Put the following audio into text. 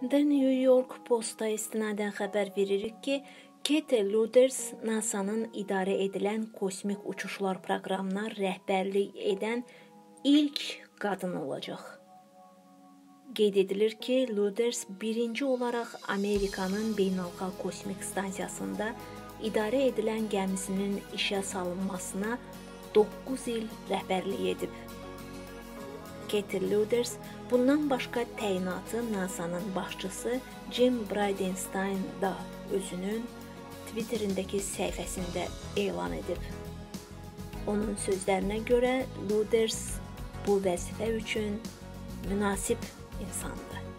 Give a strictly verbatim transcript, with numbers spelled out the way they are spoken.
The New York Post-a istinadən xəbər veririk ki, Kate Luders NASA'nın idarə edilən kosmik uçuşlar proqramına rəhbərlik edən ilk qadın olacaq. Qeyd edilir ki, Luders birinci olaraq Amerikanın beynəlxalq kosmik stansiyasında idarə edilən gəmisinin işə salınmasına doqquz il rəhbərlik edib. Kate Luders bundan başqa təyinatı NASA'nın başçısı Jim Bridenstine da özünün Twitter'indəki səhifəsində elan edib. Onun sözlərinə görə Luders bu vəzifə üçün münasib insandır.